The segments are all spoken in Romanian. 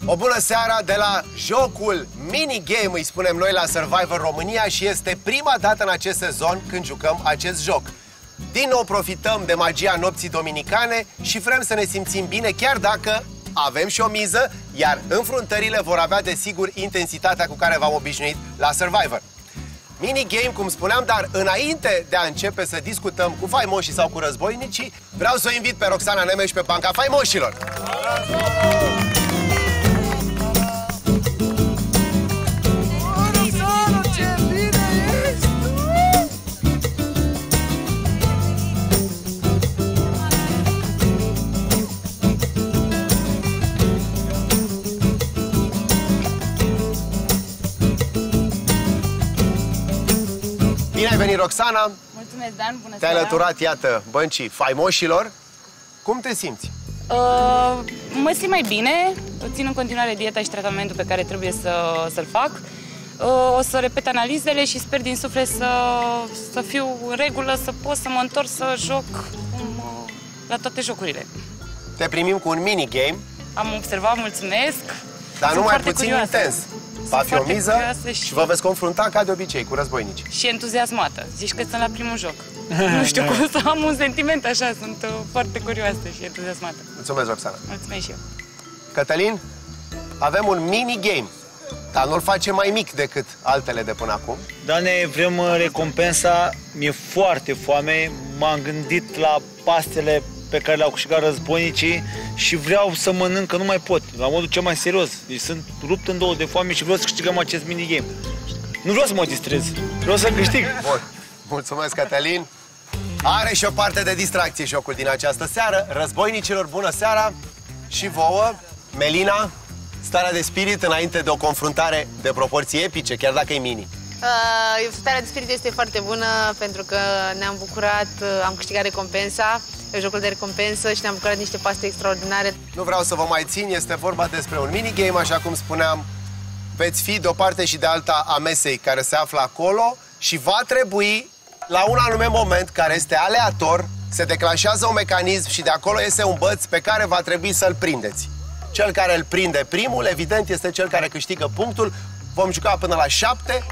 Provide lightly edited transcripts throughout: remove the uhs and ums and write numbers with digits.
O bună seara de la jocul minigame, îi spunem noi la Survivor România, și este prima dată în acest sezon când jucăm acest joc. Din nou profităm de magia nopții dominicane și vrem să ne simțim bine, chiar dacă avem și o miză, iar înfruntările vor avea desigur intensitatea cu care v-am obișnuit la Survivor. Minigame, cum spuneam, dar înainte de a începe să discutăm cu faimoșii sau cu războinicii, vreau să o invit pe Roxana Nemes pe banca faimoșilor. Bine ai venit, Roxana! Mulțumesc, Dan, bună seara! Te-ai alăturat, iată, băncii faimoșilor. Cum te simți? Mă simt mai bine, țin în continuare dieta și tratamentul pe care trebuie să-l fac. O să repet analizele și sper din suflet să fiu în regulă, să pot să mă întorc să joc la toate jocurile. Te primim cu un minigame. Am observat, mulțumesc. Dar numai puțin curioasă. intens. Va fi o miză și vă veți confrunta ca de obicei cu războinici. Și entuziasmată. Zici că sunt la primul joc. Nu știu cum să am un sentiment așa, sunt foarte curioasă și entuziasmată. Mulțumesc, Roxana. Mulțumesc și eu. Cătălin, avem un minigame, dar nu-l facem mai mic decât altele de până acum. Dane, vrem recompensa, mi-e foarte foame, m-am gândit la pastele pe care le-au câștigat războinicii și vreau să mănânc, că nu mai pot, la modul cel mai serios. Deci sunt rupt în două de foame și vreau să câștigăm acest minigame. Nu vreau să mă distrez, vreau să câștig. Bun, mulțumesc, Cătălin. Are și o parte de distracție jocul din această seară. Războinicilor, bună seara și vouă. Melina, starea de spirit înainte de o confruntare de proporții epice, chiar dacă e mini. Starea de spirit este foarte bună pentru că ne-am bucurat, am câștigat recompensa, jocul de recompensă, și ne-am bucurat niște paste extraordinare. Nu vreau să vă mai țin, este vorba despre un minigame, așa cum spuneam. Veți fi de o parte și de alta a mesei care se află acolo și va trebui, la un anume moment, care este aleator, se declanșează un mecanism și de acolo iese un băț pe care va trebui să-l prindeți. Cel care îl prinde primul, evident, este cel care câștigă punctul. Vom juca până la 7.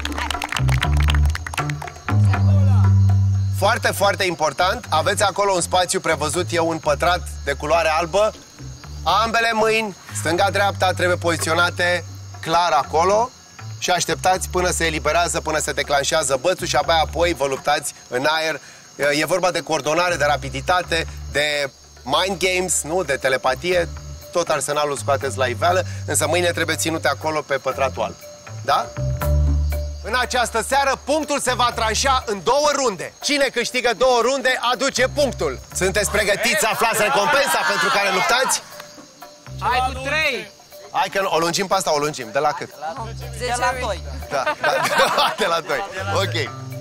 Foarte, foarte important, aveți acolo un spațiu prevăzut, e un pătrat de culoare albă. Ambele mâini, stânga-dreapta, trebuie poziționate clar acolo și așteptați până se eliberează, până se declanșează bățul și abia apoi vă luptați în aer. E vorba de coordonare, de rapiditate, de mind games, nu? De telepatie. Tot arsenalul scoateți la iveală, însă mâinile trebuie ținute acolo pe pătratul alb. Da? În această seară, punctul se va tranșa în 2 runde. Cine câștigă 2 runde, aduce punctul. Sunteți pregătiți să aflați recompensa pentru care luptați? Hai cu 3! Hai că o lungim pe asta, o lungim. De la cât? De la 2. Da, de la 2. Ok.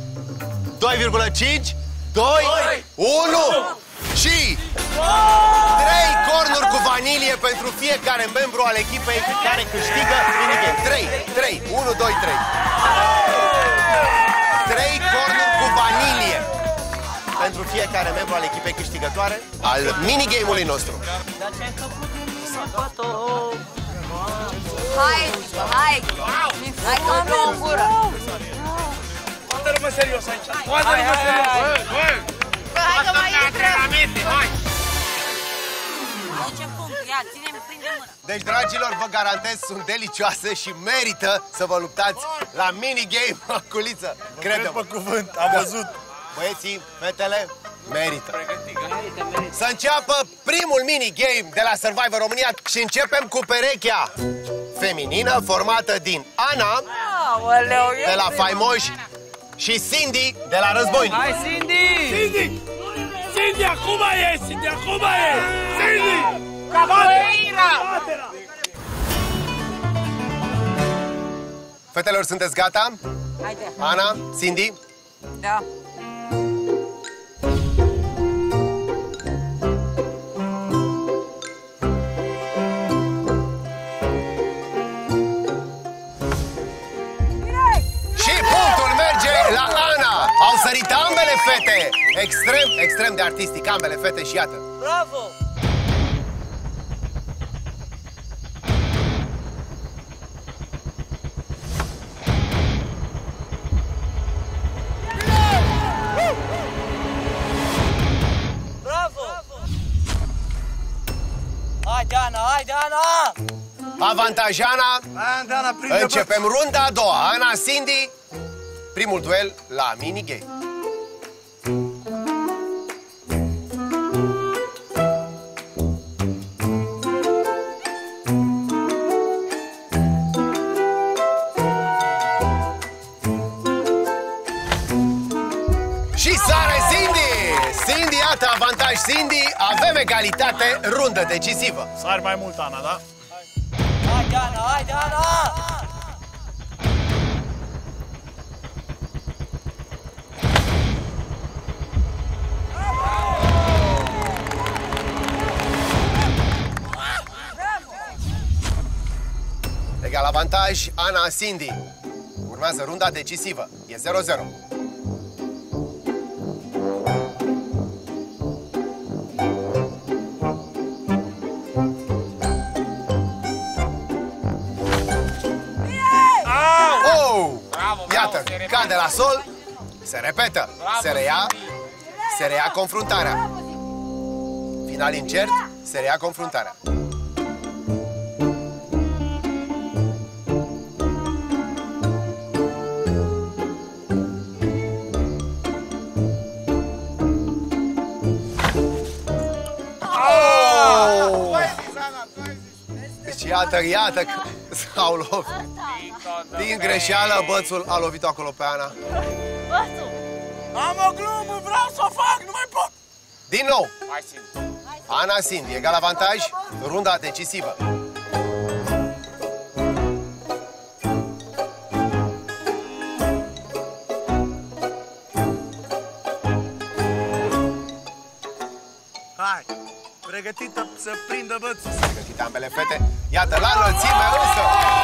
2,5, 2, 1 și 3 cornuri cu vanilie pentru fiecare membru al echipei care câștigă minigame. 3, 1, 2, 3. 3 cornuri cu vanilie pentru fiecare membru al echipei câștigătoare al minigame-ului nostru. Hai că îmi plouă în gură! Toată lumea serios aici! Toată lumea serios! Hai că mai intră! Deci, dragilor, vă garantez, sunt delicioase și merită să vă luptați la minigame, Aculiță. Crede-mă. Pe cuvânt, am văzut. Băieții, fetele, merită. Să înceapă primul minigame de la Survivor România și începem cu perechea feminină formată din Ana, de la Faimoși, și Cindy, de la Războinici. Hai, Cindy! Cindy! Cindy, acum e! Cindy, acum e! Cindy! Capoeira! Fetelor, sunteți gata? Haide! Ana, Cindy? Da! Și punctul merge la Ana! Au sărit ambele fete! Extrem de artistic, ambele fete și iată. Bravo! haide, Ana! Avantaj Ana. Haide, Ana, prinde Începem runda a doua. Ana, Cindy. Primul duel la minigame. Și sare Cindy! Cindy, iată, avantaj Cindy. Avem egalitate, rundă decisivă. Sari mai mult, Ana, da? Haide, Ana, haide, Ana! Egal avantaj, Ana, Cindy. Urmează runda decisivă. E 0-0. Iată, cade la sol, se repetă, se reia confruntarea. Final incert, se reia confruntarea. Deci iată că s-au lovit. Din greșeală, bățul a lovit acolo pe Ana. Am o glumă, vreau să o fac, nu mai pot! Din nou. Ana, Cindy, egal avantaj, runda decisivă. Hai, pregătită să prindă bățul. Pregătite ambele fete. Iată, la înălțime însă.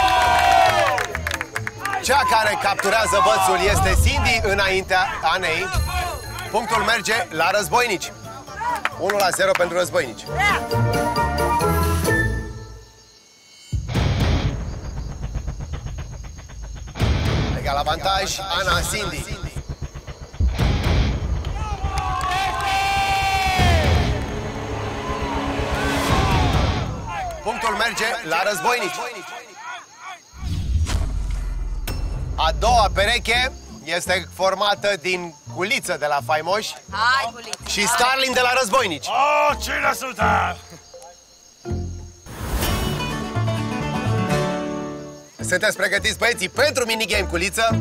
Cea care capturează bățul este Cindy înaintea Anei. Punctul merge la războinici. 1-0 pentru războinici. Egal avantaj, Ana, Cindy. Punctul merge la războinici. A doua pereche este formată din Culiță de la Faimoși. Hai, Culiță! Și Starlin de la războinici. Oh, 5%! Sunteți pregătiți, băieții, pentru minigame, Culiță?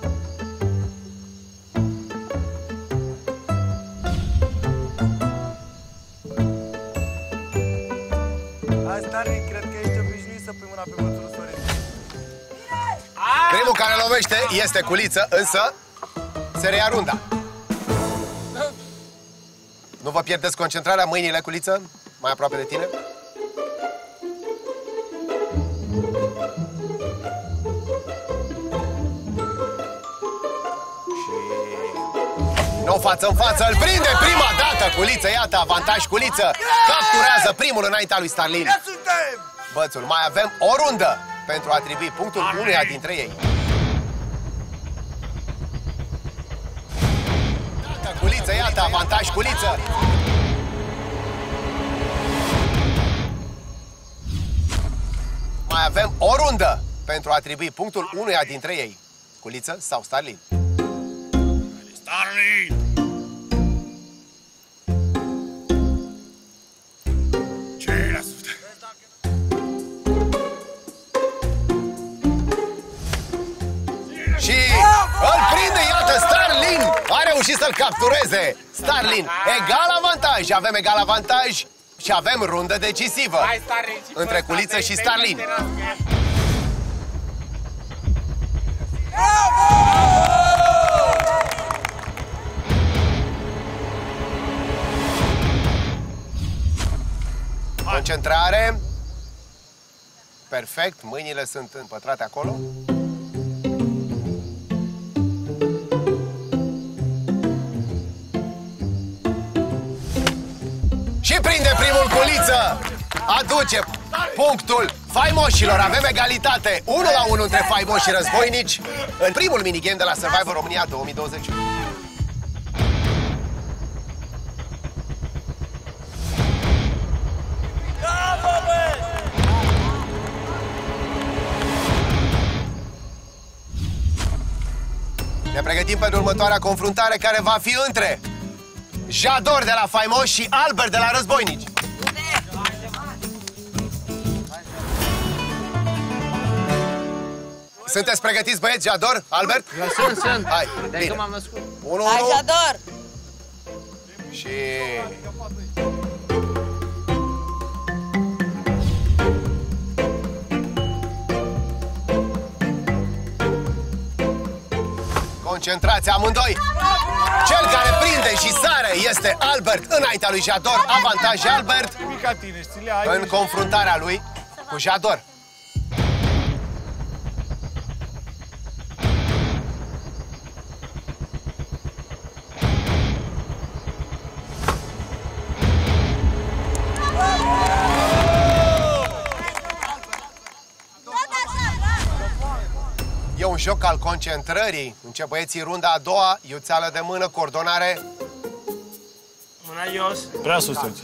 Hai, Starlin, cred că ești obișnuit să pui mâna pe bățul Sorin. Primul care lovește este Culiță, însă se reia runda. Nu vă pierdeți concentrarea, mâinile, Culiță, mai aproape de tine. Nu față în față, îl prinde prima dată Culiță, iată, avantaj Culiță. Capturează primul înaintea lui Starlin. Bățul, mai avem o rundă pentru a atribui punctul unuia dintre ei. Iată, Culiță, iată, avantaj Culiță. Mai avem o rundă pentru a atribui punctul unuia dintre ei. Culiță sau Starlin? Starlin! Și îl prinde, iată, Starlin a reușit să-l captureze. Starlin, egal avantaj, avem egal avantaj și avem rundă decisivă. Hai, Starlin, între Culiță și Starlin. Concentrare. Perfect, mâinile sunt împătrate acolo. Și prinde primul Culiță. Aduce punctul faimoșilor. Avem egalitate 1-1 între faimoși și războinici în primul minigame de la Survivor România 2020. Bravo, băi! Ne pregătim pentru următoarea confruntare, care va fi între Jador de la Faimoși și Albert de la Războinici. Sunteți pregătiți, băieți? Jador? Albert? Sunt. Hai, De că m-am născut. 1-1. Hai, Jador! Și... Concentrați amândoi! Cel care prinde și sare este Albert înaintea lui Jador. Avantaj Albert în confruntarea lui cu Jador. E un joc al concentrării. Încep băieții runda a doua, iuțeală de mână, coordonare. Mâna jos. Prea sus, toți.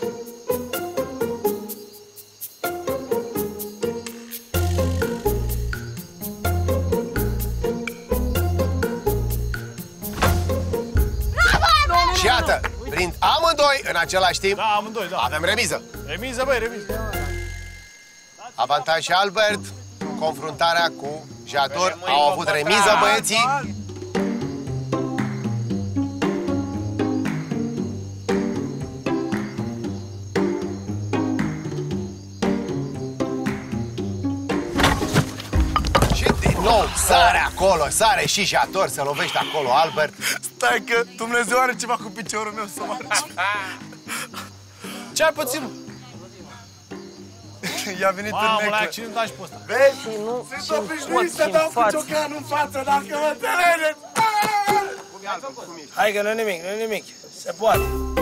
Și iată, prind amândoi în același timp. Da, amândoi, da. Avem remiză. Remiză, băi, remiză. Avantaj Albert. Confruntarea cu Jador. Au avut remiză băieții. Și din nou sare acolo, sare și Jador, se lovește acolo Albert. Stai că Dumnezeu are ceva cu piciorul meu să marci. Ce ai pățit, mă? I-a venit în necă. Mamă, l-ai accidentat și pe ăsta. Vezi? Sunt obișnuit să dau cu ciocanul în față, dacă mă înțelegeți. Hai că nu-i nimic, nu-i nimic. Se poate.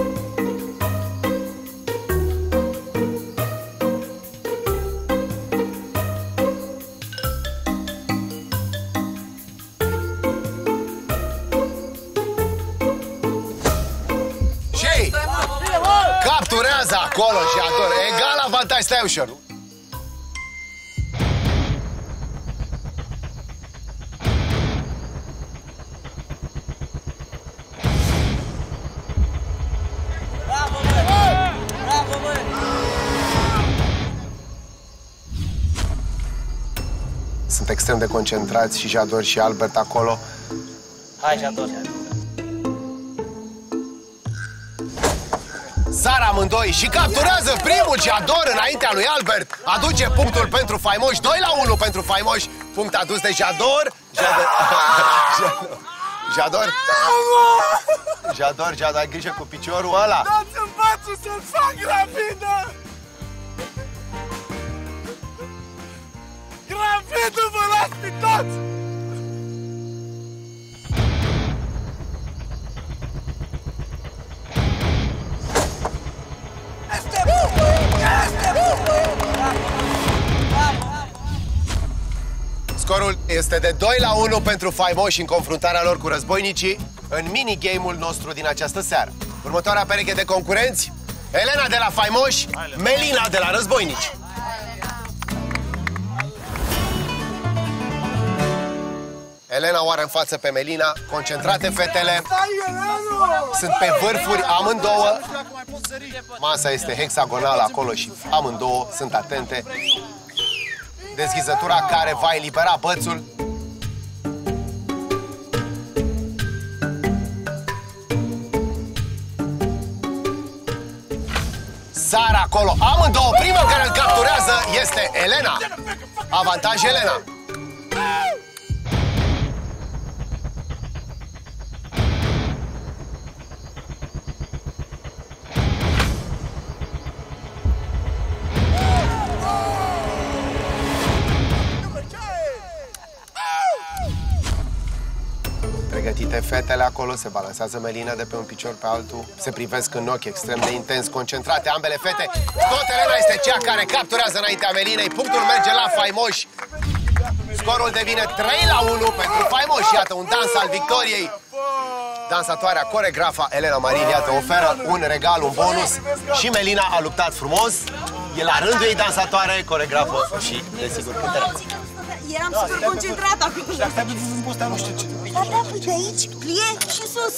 Și capturează acolo Jador. Egal avantaj, stai ușor. Bravo, băi! Bravo, băi! Sunt extrem de concentrați și Jador și Albert acolo. Hai, Jador. Sar amândoi și capturează primul Jador înaintea lui Albert. Aduce punctul pentru Faimoși, 2-1 pentru Faimoși. Punct adus de Jador. Jador, ai grijă cu piciorul ăla. Dați-mi față să-l fac rapidă! Gravidul vă las pe toți! Scorul este de 2-1 pentru Faimoși în confruntarea lor cu Războinicii în minigame-ul nostru din această seară. Următoarea pereche de concurenți: Elena de la Faimoși, Melina de la Războinici. Elena o are în față pe Melina. Concentrate fetele. Sunt pe vârfuri amândouă. Masa este hexagonală acolo și amândouă sunt atente. Deschizătura care va elibera bățul. Sar acolo, amândouă. Prima care îl capturează este Elena. Avantaj Elena. Pregătite fetele acolo, se balansează Melina de pe un picior pe altul, se privesc în ochi extrem de intens, concentrate ambele fete. Tot Elena este cea care capturează înaintea Melinei, punctul merge la Faimoși. Scorul devine 3-1 pentru Faimoși, iată un dans al victoriei. Dansatoarea, coregrafa Elena Marin, iată, oferă un regal, un bonus. Și Melina a luptat frumos. E la rândul ei dansatoare, coregrafă și, desigur, cântăreață. Eram super concentrat acolo. Și asta pe vârful ăsta nu știu ce. Da, păi de aici, plie și sus.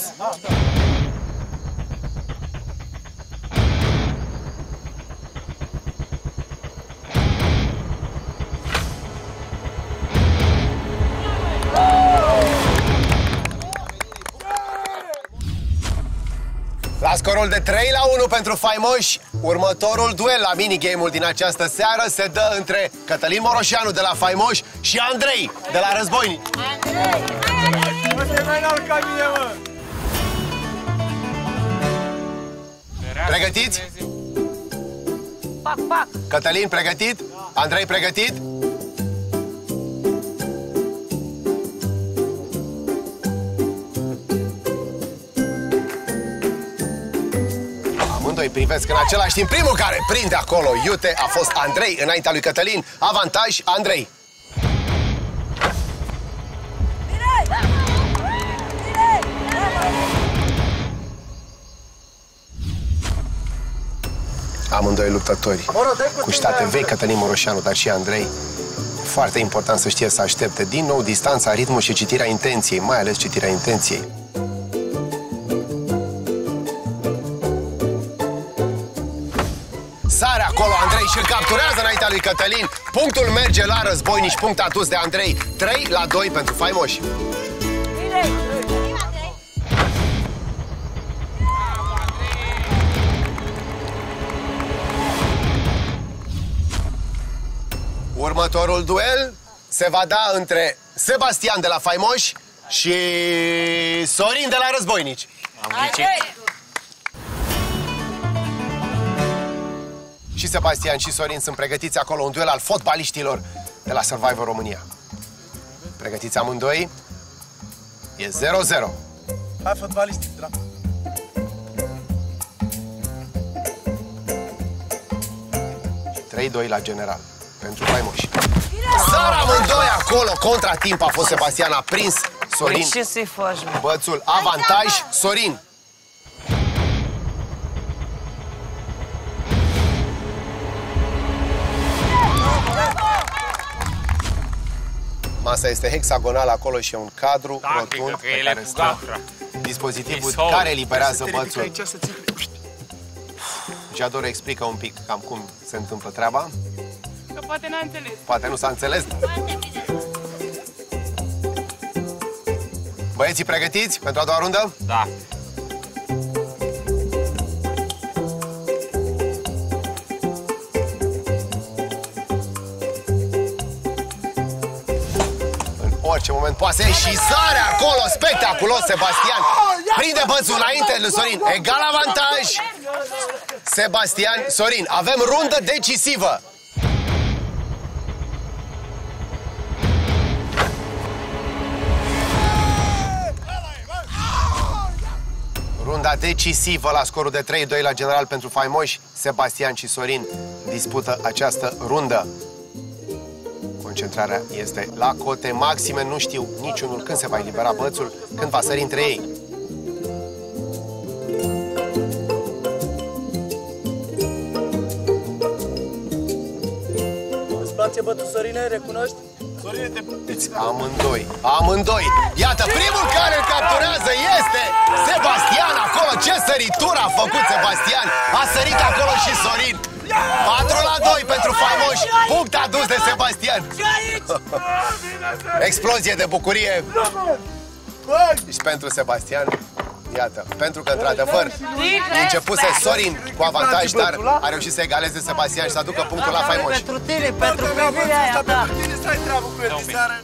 La scorul de 3-1 pentru faimoși, următorul duel la minigame-ul din această seară se dă între Cătălin Moroșanu de la faimoși și Andrei de la Războinici. Pregătiți? Pac. Cătălin pregătit? Andrei pregătit? Amândoi privesc în același timp. Primul care prinde acolo iute a fost Andrei înaintea lui Cătălin. Avantaj Andrei. Amândoi luptători cu state vechi, Cătălin Moroșanu, dar și Andrei. Foarte important să știe să aștepte. Din nou distanța, ritmul și citirea intenției, mai ales citirea intenției. Sare acolo Andrei și îl capturează înaintea lui Cătălin. Punctul merge la Războinici, punct adus de Andrei. 3-2 pentru faimoși. Următorul duel se va da între Sebastian de la faimoși și Sorin de la Războinici. Și Sebastian și Sorin sunt pregătiți acolo, un duel al fotbaliștilor de la Survivor România. Pregătiți amândoi? E 0-0. Hai, fotbaliștii, drag. Și 3-2 la general pentru faimoși. Sar amândoi acolo, contra timp a fost Sebastian, a prins Sorin. Ce să-i faci, mă? Bățul, avantaj, Sorin. Masa este hexagonală acolo și e un cadru rotund pe care stă dispozitivul care eliberează bățul. Jador explică un pic cam cum se întâmplă treaba. Că poate n-a înțeles. Poate nu s-a înțeles. Băieții pregătiți pentru a doua rundă? Da. În orice moment poate să și sare acolo, spectaculos, Sebastian. Prinde bățul înainte lui Sorin. Egal avantaj. Sebastian, Sorin, avem rundă decisivă. Runda decisivă la scorul de 3-2 la general pentru faimoși. Sebastian și Sorin dispută această rundă. Concentrarea este la cote maxime. Nu știu niciunul când se va elibera bățul, când va sări între ei. Îți place bătul, Sorine? Recunoști? Sorine, te puteți. Amândoi. Iată, primul care îl capturează este Sebastian acolo. Ce săritură a făcut Sebastian. A sărit acolo și Sorin. 4-2 pentru faimoși. Punct adus de Sebastian. Explozie de bucurie. Și pentru Sebastian. Iată, pentru că într-adevăr începuse Sorin cu avantaj, dar a reușit să egaleze Sebastian și să aducă punctul la faimoși. Pentru tine, pentru privirea aia ta. Pentru tine să ai treabă cu el diseară.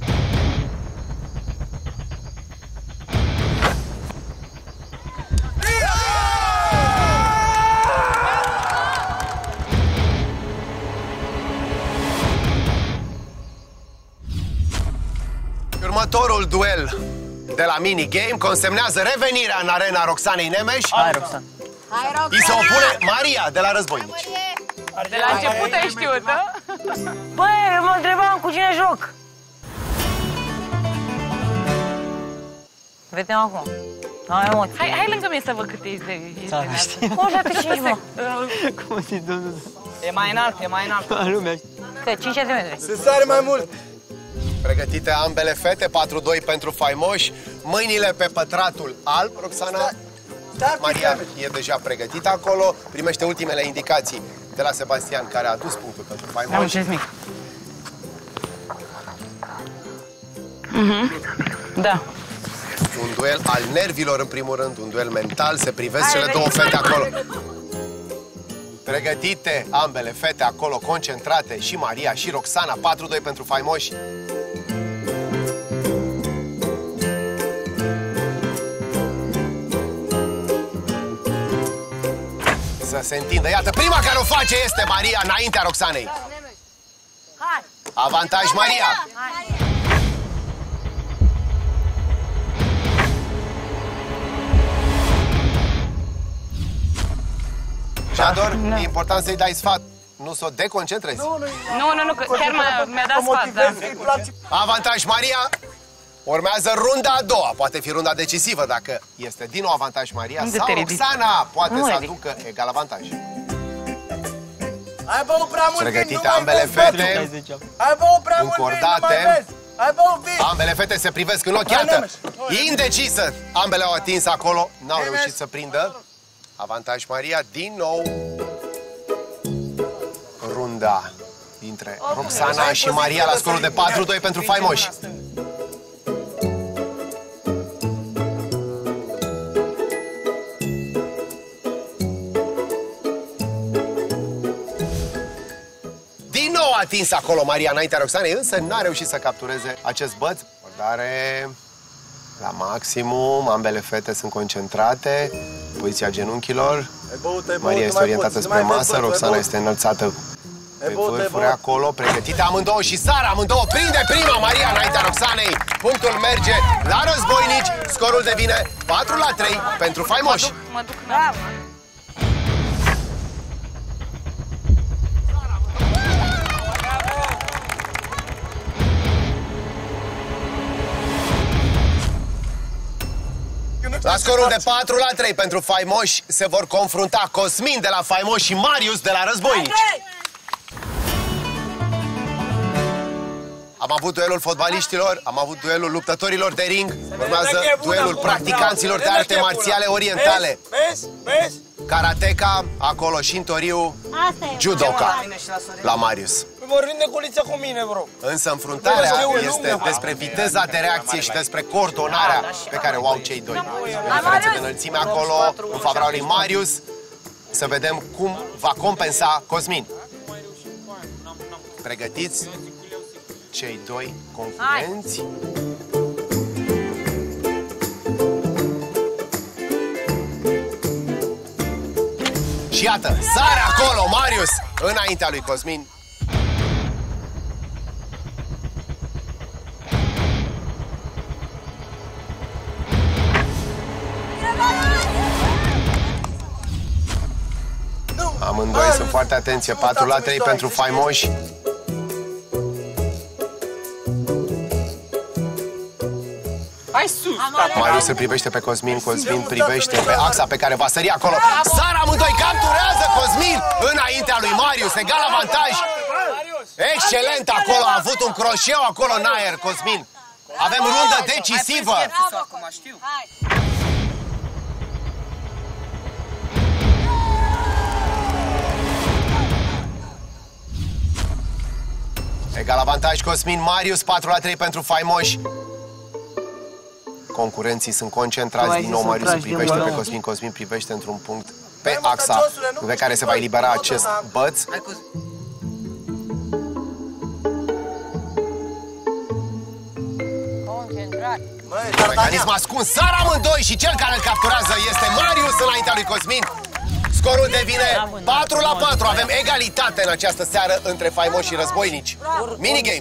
Următorul duel de la minigame consemnează revenirea în arena Roxanei Nemes. Hai, Roxana. Îi se opune Maria de la Războinici. De la început ai știut, da? Băi, mă întrebam cu cine joc. Vedem acum. N-am emoții. Hai lângă mine să văd cât ești de... O, și atât 5, mă. Cum zici, domnul? E mai înalt, e mai înalt. Lumea. Cât? 5 cm. Se sare mai mult. Pregătite ambele fete, 4-2 pentru faimoși. Mâinile pe pătratul alb, Roxana. Maria e deja pregătită acolo. Primește ultimele indicații de la Sebastian, care a adus punctul pentru faimoși. Da. Un duel al nervilor, în primul rând, un duel mental. Se privesc cele două fete acolo. Pregătite ambele fete acolo, concentrate, și Maria și Roxana, 4-2 pentru faimoși. Să se întindă. Iată, prima care o face este Maria înaintea Roxanei. Avantaj Maria. Jador, e important să-i dai sfat, nu să o deconcentrezi. Nu, chiar mi-a dat sfat, da. Avantaj Maria. Urmează runda a doua. Poate fi runda decisivă dacă este din nou avantaj Maria sau Roxana poate să aducă egal avantaj. Ai băut prea mult. Pregătite ambele fete, încordate. Ambele fete se privesc în ochi, iată. Indecisă. Ambele au atins acolo, n-au reușit să prindă. Avantaj Maria, din nou. Runda dintre Roxana și Maria la scorul de 4-2 pentru faimoși. Din nou a atins acolo Maria înaintea Roxanei, însă n-a reușit să captureze acest băț. Ordare la maximum, ambele fete sunt concentrate. Poziția genunchilor. Maria este orientată spre masă, Roxana este înălțată pe vârfuri acolo, pregătite amândouă și sar, amândouă prinde prima Maria înaintea Roxanei. Punctul merge la războinici, scorul devine 4-3 pentru faimoși. Mă duc, da. La scorul de 4-3 pentru faimoși se vor confrunta Cosmin de la faimoși și Marius de la războinici. Am avut duelul fotbaliștilor, am avut duelul luptătorilor de ring, urmează duelul practicanților de arte marțiale orientale. Karateka, acolo Shintoryu, judoka la Marius. Vorbim de culiță cu mine, bro. Însă înfruntarea este despre viteza de reacție și despre coordonarea pe care o au cei doi. O diferență de înălțime acolo, în favoarea lui Marius. Să vedem cum va compensa Cosmin. Pregătiți cei doi concurenți. Și iată, sare acolo Marius înaintea lui Cosmin. Amândoi sunt foarte atenție, 4-3 pentru faimoși. Marius se privește pe Cosmin, Cosmin privește pe axa pe care va sări acolo. Sar amândoi, capturează Cosmin înaintea lui Marius, egal avantaj. Excelent acolo, a avut un croșeu acolo în aer, Cosmin. Avem rundă decisivă. Egal avantaj Cosmin, Marius, 4-3 pentru faimoși. Concurenții sunt concentrați, din nou Marius se privește pe Cosmin, Cosmin privește într-un punct pe axa pe care se va elibera acest băț. Mecanism ascuns, sar amândoi și cel care îl capturează este Marius înaintea lui Cosmin. Scorul devine 4-4, avem egalitate în această seară între faimoși și războinici. Minigame.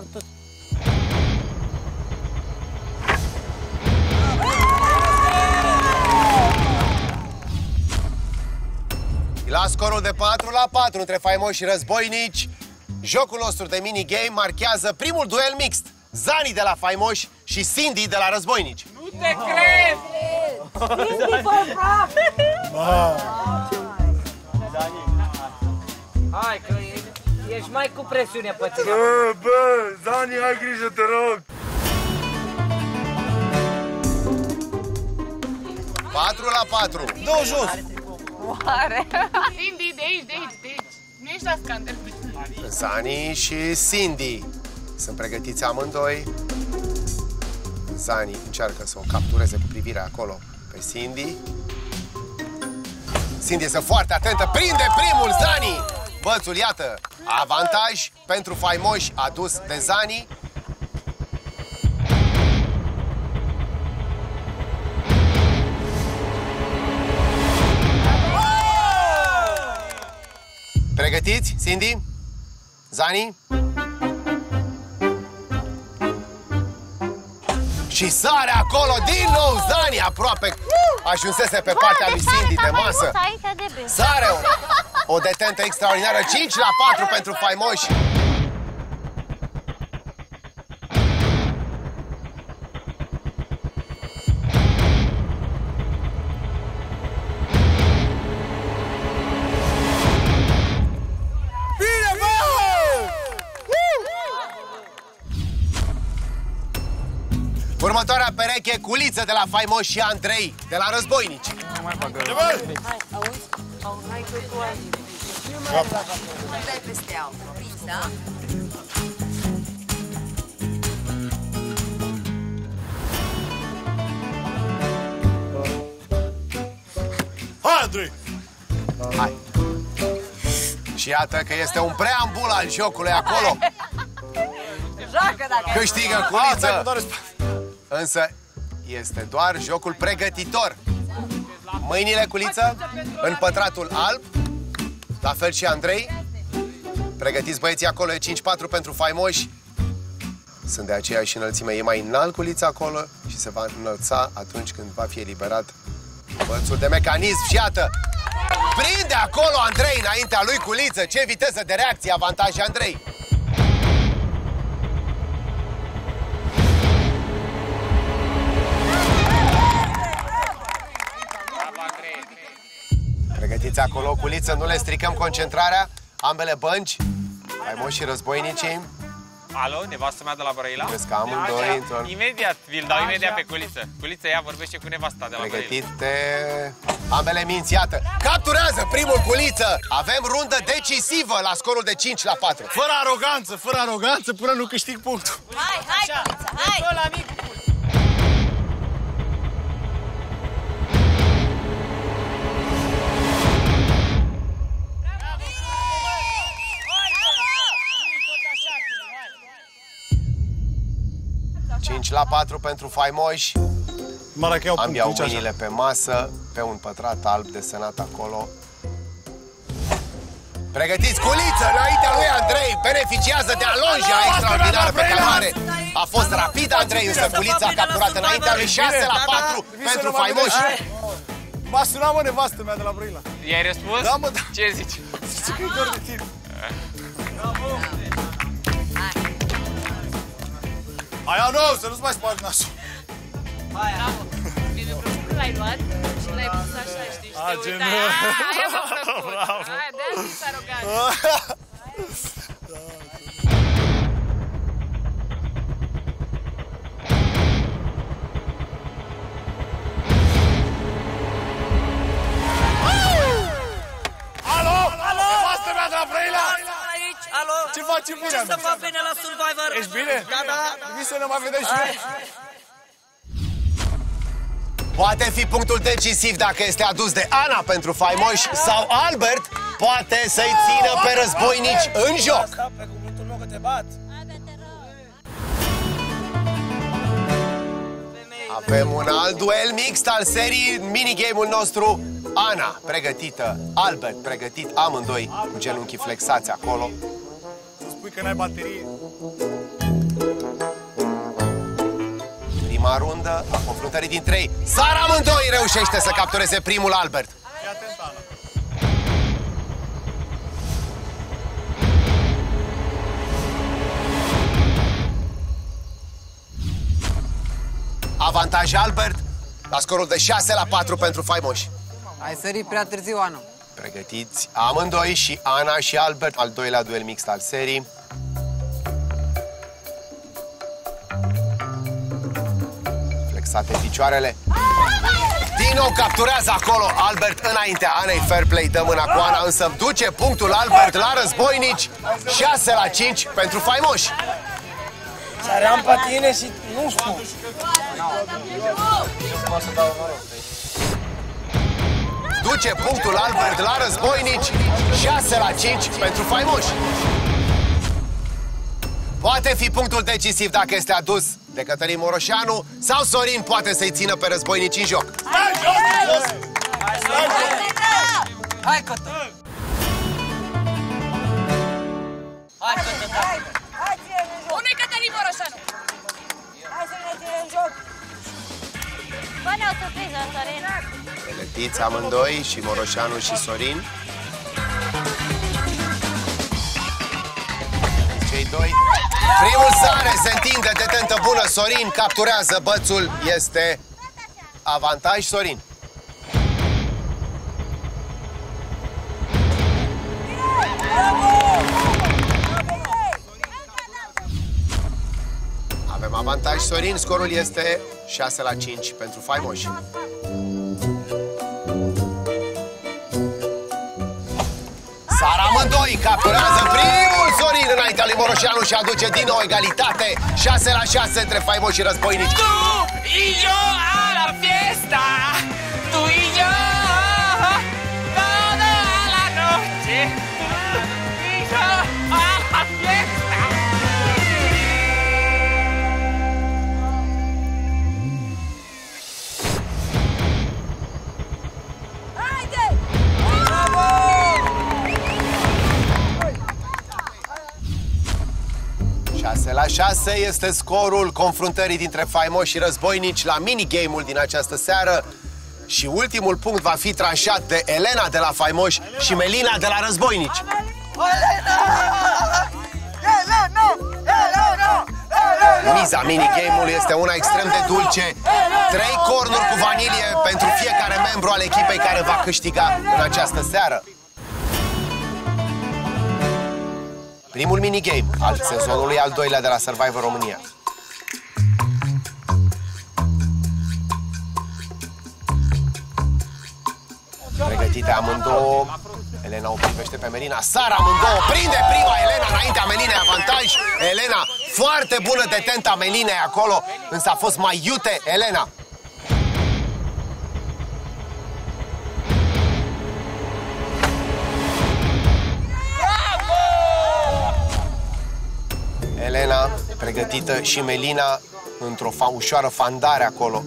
La scorul de 4-4 între faimoși și războinici, jocul nostru de minigame marchează primul duel mixt. Zani de la faimoși și Cindy de la războinici. Nu te cred! Cindy, fă praf! Hai că e... Ești mai cu presiune pe tine. Bă, Zani, ai grijă, te rog. 4-4. Dă-o jos. Oare? Cindy, de aici. Nu ești la scandal. Zani și Cindy sunt pregătiți amândoi. Zani încearcă să o captureze cu privirea acolo pe Cindy. Cindy este foarte atentă, prinde primul Zani! Bățul, iată, avantaj pentru faimoși adus de Zani. Pregătiți, Cindy? Zani? Și sare acolo din nou Zani, aproape ajunsese pe partea lui Cindy de masă. Sare o detentă extraordinară, 5-4 pentru faimoși. Următoarea pereche, Culiță de la faimoși și Andrei de la Războinici. Dai peste ea, da? Hai, Andrei! Hai. Și iată că este un preambul al jocului acolo. Joacă dacă Câștigă Culiță. Însă este doar jocul pregătitor. Mâinile, Culiță, în pătratul alb. La fel și Andrei. Pregătiți băieții acolo, e 5-4 pentru faimoși. Sunt de aceeași înălțime. E mai înalt Culiță acolo și se va înălța atunci când va fi eliberat bățul de mecanism. Și iată, prinde acolo Andrei înaintea lui Culiță. Ce viteză de reacție, avantaj Andrei. Pregătiți acolo, Culiță, nu le stricăm concentrarea. Ambele bănci, faimoși și războinicii. Alo, nevastă mea de la Brăila? Crezi că amândoi într-o... Imediat, vi-l dau imediat pe Culiță. Culiță, ea vorbește cu nevasta de la Brăila. Pregătite ambele minți, iată. Capturează primul Culiță. Avem rundă decisivă la scorul de 5-4. Fără aroganță, până nu câștig punctul. Hai, Culiță, hai! La 4 pentru faimoși. Ambii au mâinile pe masă, pe un pătrat alb desenat acolo. Pregătiți, Culiță, înaintea lui Andrei. Beneficiază de alonja extraordinară pe care o are. A fost rapid Andrei, însă Culiță a capturat înaintea lui 6-4 pentru faimoși. M-a sunat, mă, nevastă mea de la Brăila. I-ai răspuns? Da, mă, da. Ce zici? Zice că e dor de tine. Aia nu, să nu-ți mai sparg nasul. Aia. Bine, când l-ai luat și l-ai pus așa, știi, și te uitai. Aia m-a plăcut. Aia, de-aia fi arogat. Alo! Nevastă mea de la Brăila! Aici, alo! Ce faci în bine? Ce să fac bine la Survivor? Ești bine? Da. Vii să ne mai vedem și noi. Poate fi punctul decisiv dacă este adus de Ana pentru faimoși sau Albert poate să-i țină pe războinici în joc. Pe cuvântul meu că te bat. Avem un alt duel mixt al serii, minigame-ul nostru. Ana, pregătită, Albert, pregătit, amândoi cu genunchii flexați acolo. Să spui că n-ai baterie. Prima rundă a confruntării din 3. Sara amândoi reușește să captureze primul Albert. Fii atent, Ana. Avantaj Albert la scorul de 6-4 pentru faimoși. Ai sărit prea târziu, Ana. Pregătiți amândoi, și Ana și Albert, al doilea duel mixt al serii. Flexate picioarele. Din nou capturează acolo Albert înaintea Anei. Fair play, dă mâna cu Ana, însă duce punctul Albert la războinici. 6-5 pentru faimoși. Săream pe tine și nu știu. Duce punctul Albert la războinici. 6-5 pentru faimoși. Poate fi punctul decisiv dacă este adus de Cătălin Moroșanu, sau Sorin poate să-i țină pe războinici în joc. Stai jos! Hai, Cătălin! Hai, Cătălin! Hai, ține-ne în joc! Unde-i Cătălin Moroșanu? Hai să ne ține în joc! Bă, ne-au surprins, Sorin. Pregătiți amândoi, și Moroșanu și Sorin. Cei doi. Primul sare, se întinde de tentă bună. Sorin capturează bățul. Este avantaj Sorin. Avem avantaj Sorin. Scorul este 6-5 pentru faimoși. Sar amândoi, capturează primul Sorin înaintea lui Moroșanu și aduce din nou egalitate. 6-6 între faimoși și războinici. Tu y yo a la fiesta, tu y yo toda la noche, tú y yo a la fiesta. Haide! 6-6 este scorul confruntării dintre faimoși și războinici la minigame-ul din această seară. Și ultimul punct va fi tranșat de Elena de la faimoși și Melina de la războinici. Miza minigame-ului este una extrem de dulce. 3 cornuri cu vanilie pentru fiecare membru al echipei care va câștiga în această seară. Primul minigame al sezonului al doilea de la Survivor România. Pregătite amândouă. Elena o privește pe Melina. Sar amândouă. Prinde prima Elena înaintea Melinei, avantaj. Elena, foarte bună detenta Melinei acolo, însă a fost mai iute Elena. Elena pregătită și Melina într-o ușoară fandare acolo.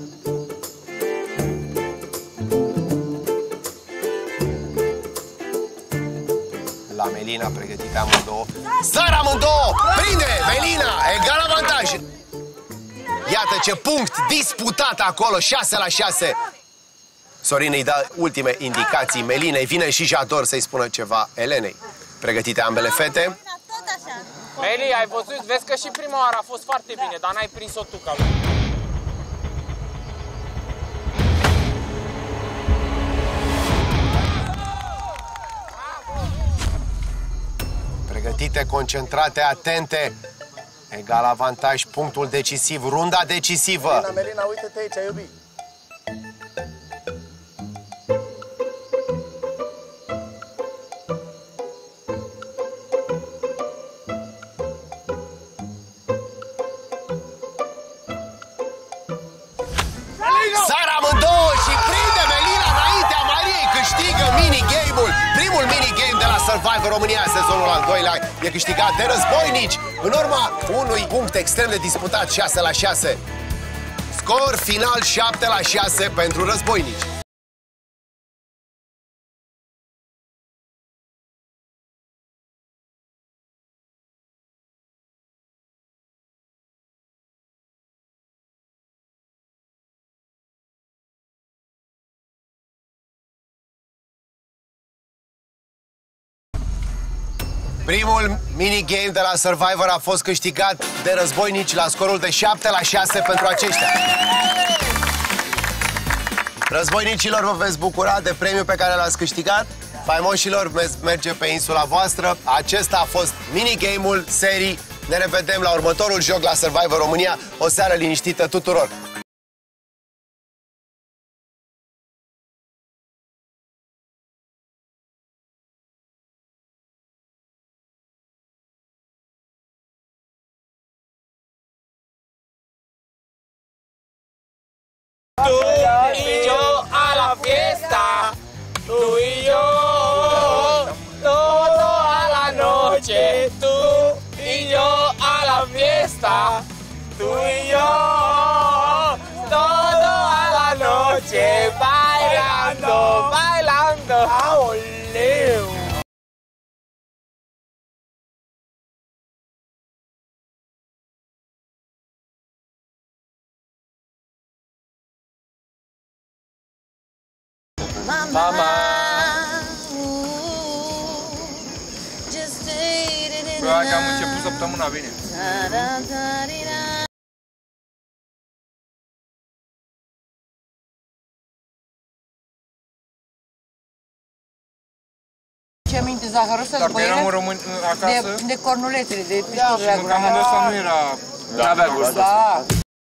La Melina pregătită amândouă. Sar amândouă! Prinde! Melina! Egal avantaj! Iată ce punct disputat acolo, 6-6. Sorin îi dă ultime indicații Melinei. Vine și Jador să-i spună ceva Elenei. Pregătite ambele fete. Meli, ai văzut? Vezi că și prima oară a fost foarte bine, dar n-ai prins-o tu ca lui. Pregătite, concentrate, atente. Egal avantaj, punctul decisiv, runda decisivă. Melina, uite-te aici, ai iubit. Sar amândouă și prinde Melina înaintea Mariei. Câștigă minigame-ul. Primul minigame de la Survivor România, sezonul al doilea, e câștigat de războinici în urma unui punct extrem de disputat, 6-6. Scor final 7-6 pentru războinici. Primul minigame de la Survivor a fost câștigat de războinici la scorul de 7-6 pentru aceștia. Războinicilor, vă veți bucura de premiul pe care l-ați câștigat? Faimoșilor, merge pe insula voastră. Acesta a fost minigame-ul serii. Ne revedem la următorul joc la Survivor România. O seară liniștită tuturor! Tú y yo a la fiesta, tú y yo, toda la noche, tú y yo a la fiesta, tú y yo, toda la noche, bailando, bailando, aoleu. Mama. Bă, hai că am început săptămâna bine. Ce aminte Zaharosa după ele? Dacă eram în România acasă... De cornulețele, de pișturile. Da, și mâncam ăsta nu era... Nu avea gustul ăsta.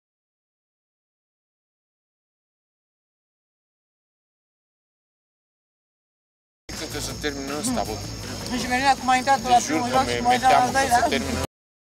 Cred că să termină ăsta, bă. Și venea cum a intrat la primul joc și m-a intrat la al doilea.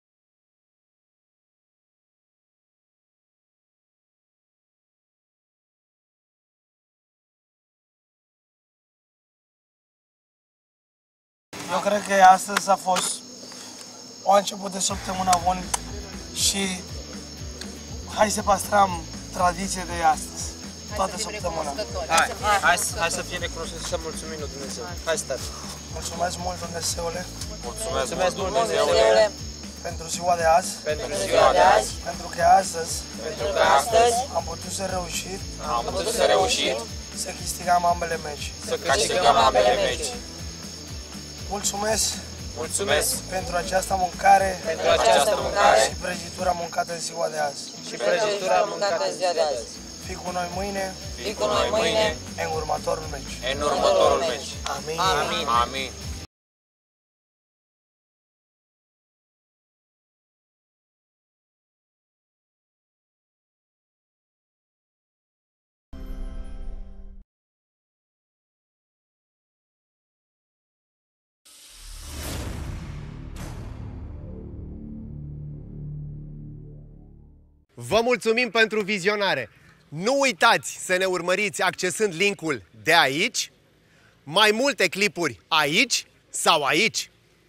Eu cred că astăzi a fost o început de săptămâna bun și hai să păstrăm tradiție de astăzi, toată săptămâna. Hai să fie recunoscut și să mulțumim lui Dumnezeu. Hai stai. Mulțumesc mult, Dumnezeule. Mulțumesc mult, Dumnezeule. Pentru ziua de azi. Pentru ziua de azi. Pentru că astăzi am putut să reușim să câștigăm ambele meci. Mulțumesc pentru această mâncare și prăjitura mâncată în ziua de azi. Fii cu noi mâine în următorul meci. Amin. Vă mulțumim pentru vizionare! Nu uitați să ne urmăriți accesând linkul de aici, mai multe clipuri aici sau aici.